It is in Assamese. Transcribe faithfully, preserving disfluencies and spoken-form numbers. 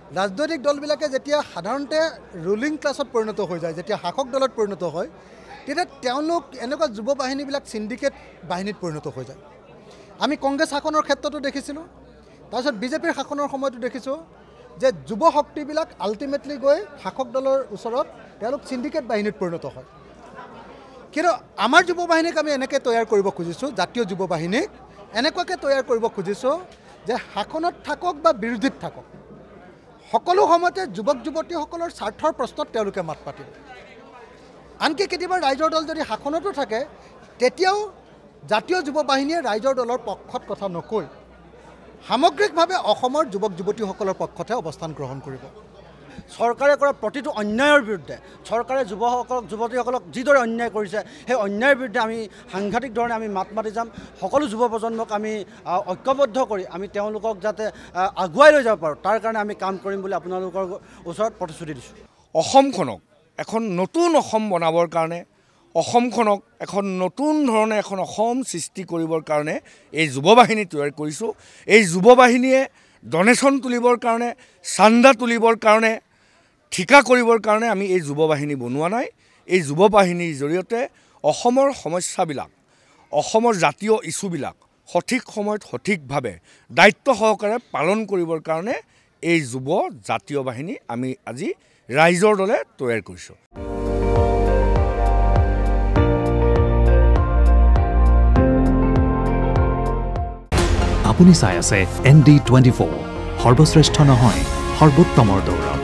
ৰাজনৈতিক দলবিলাকে যেতিয়া সাধাৰণতে ৰুলিং ক্লাছত পৰিণত হৈ যায়, যেতিয়া শাসক দলত পৰিণত হয়, তেতিয়া তেওঁলোক এনেকুৱা যুৱ বাহিনীবিলাক চিণ্ডিকেট বাহিনীত পৰিণত হৈ যায়। আমি কংগ্ৰেছ শাসনৰ ক্ষেত্ৰতো দেখিছিলোঁ, তাৰপিছত বিজেপিৰ শাসনৰ সময়তো দেখিছোঁ যে যুৱ শক্তিবিলাক আল্টিমেটলি গৈ শাসক দলৰ ওচৰত তেওঁলোক চিণ্ডিকেট বাহিনীত পৰিণত হয়। কিন্তু আমাৰ যুৱ বাহিনীক আমি এনেকৈ তৈয়াৰ কৰিব খুজিছোঁ, জাতীয় যুৱ বাহিনীক এনেকুৱাকৈ তৈয়াৰ কৰিব খুজিছোঁ যে শাসনত থাকক বা বিৰোধীত থাকক, সকলো সময়তে যুৱক যুৱতীসকলৰ স্বাৰ্থৰ প্ৰশ্নত তেওঁলোকে মাত পাতিব। আনকি কেতিয়াবা ৰাইজৰ দল যদি শাসনতো থাকে, তেতিয়াও জাতীয় যুৱ বাহিনীয়ে ৰাইজৰ দলৰ পক্ষত কথা নকৈ সামগ্ৰিকভাৱে অসমৰ যুৱক যুৱতীসকলৰ পক্ষতে অৱস্থান গ্ৰহণ কৰিব। চৰকাৰে কৰা প্ৰতিটো অন্যায়ৰ বিৰুদ্ধে, চৰকাৰে যুৱসকলক যুৱতীসকলক যিদৰে অন্যায় কৰিছে, সেই অন্যায়ৰ বিৰুদ্ধে আমি সাংঘাতিক ধৰণে আমি মাত মাতি যাম। সকলো যুৱ প্ৰজন্মক আমি ঐক্যবদ্ধ কৰি আমি তেওঁলোকক যাতে আগুৱাই লৈ যাব পাৰোঁ, তাৰ কাৰণে আমি কাম কৰিম বুলি আপোনালোকৰ ওচৰত প্ৰতিশ্ৰুতি দিছোঁ। অসমখনক এখন নতুন অসম বনাবৰ কাৰণে, অসমখনক এখন নতুন ধৰণে এখন অসম সৃষ্টি কৰিবৰ কাৰণে এই যুৱ বাহিনী তৈয়াৰ কৰিছোঁ। এই যুৱ বাহিনীয়ে ডনেশ্যন তুলিবৰ কাৰণে, চান্দা তুলিবৰ কাৰণে, ঠিকা কৰিবৰ কাৰণে আমি এই যুৱ বাহিনী বনোৱা নাই। এই যুৱ বাহিনীৰ জৰিয়তে অসমৰ সমস্যাবিলাক, অসমৰ জাতীয় ইছ্যুবিলাক সঠিক সময়ত সঠিকভাৱে দায়িত্ব সহকাৰে পালন কৰিবৰ কাৰণে এই যুৱ জাতীয় বাহিনী আমি আজি ৰাইজৰ দলে তৈয়াৰ কৰিছোঁ। আপুনি চাই আছে এন ডি টুৱেণ্টি ফ'ৰ, সৰ্বশ্ৰেষ্ঠ নহয় সৰ্বোত্তমৰ দৌৰ।